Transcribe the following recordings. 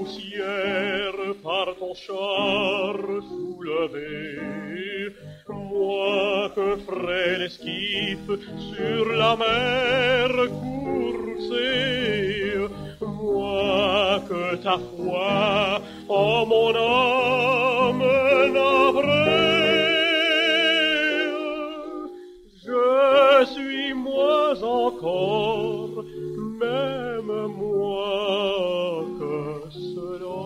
poussière par ton char soulevé. Moi que ferai l'esquif sur la mer coursée, moi que ta foi en mon âme navrée. Je suis moi encore, même moi que cela.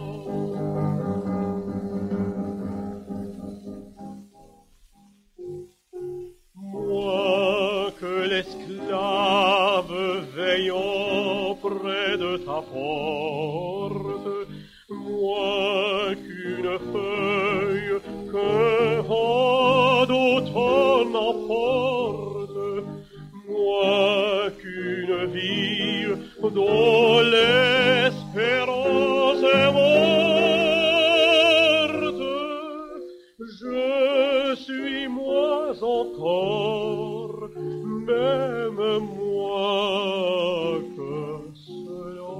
Moi que l'esclave veillant près de ta porte, moi qu'une feuille qu'un vent d'automne emporte, moi qu'une vie dont l'espérance est morte, je suis moi encore, même moi que cela.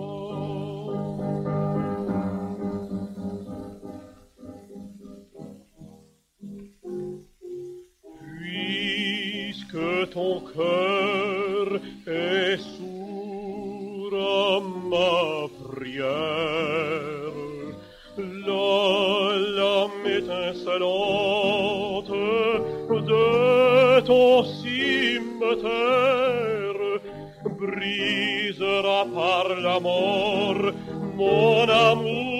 Puisque ton cœur est sourd à ma prière, la lame étincelante de ton cimetière brisera par la mort mon amour